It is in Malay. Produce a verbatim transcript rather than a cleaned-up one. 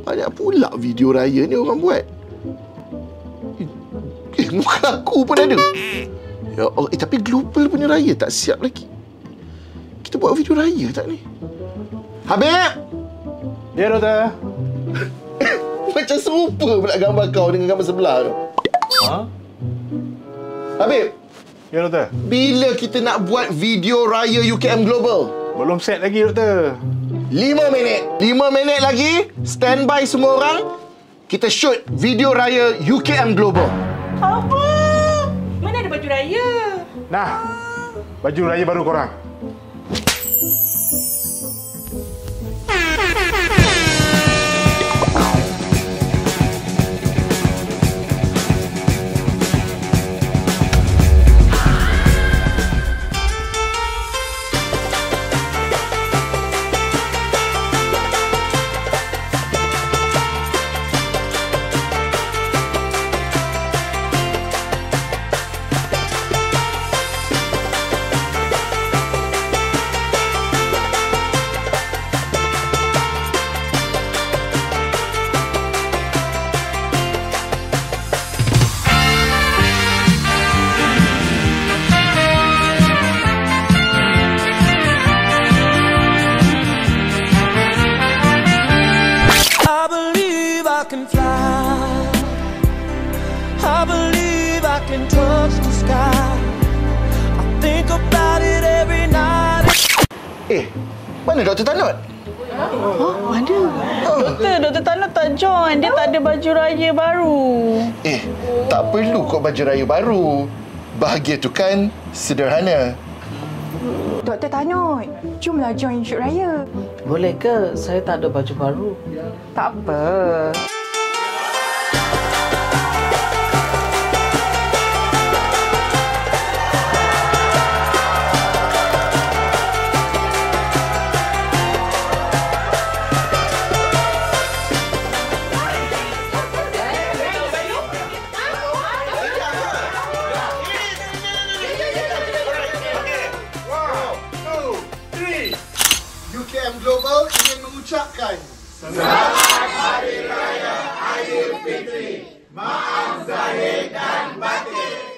Banyak pula video raya ni orang buat. Eh, muka aku pun ada. Ya Allah, eh, tapi global punya raya tak siap lagi. Kita buat video raya tak ni? Habib! Ya, doktor. Macam serupa pula gambar kau dengan gambar sebelah tu. Ha? Habib! Ya, doktor. Bila kita nak buat video raya U K M Global? Belum set lagi, doktor. Lima minit. Lima minit lagi. Stand by semua orang. Kita shoot video raya U K M Global. Apa? Mana ada baju raya? Nah, baju raya baru korang. Can fly. I believe I can touch the sky. I think about it every night. Eh, mana Doktor Tanot? Oh, ada. Doktor, Doktor Tanot tak join. Dia tak ada baju raya baru. Eh, tak perlu kok baju raya baru. Bahagia tu kan sederhana. Doktor Tanot, jomlah join shoot raya. Boleh ke? Saya tak ada baju baru. Tak apa. U K M Global ingin mengucapkan Selamat Hari Raya Aidilfitri. Maaf zahir dan batin.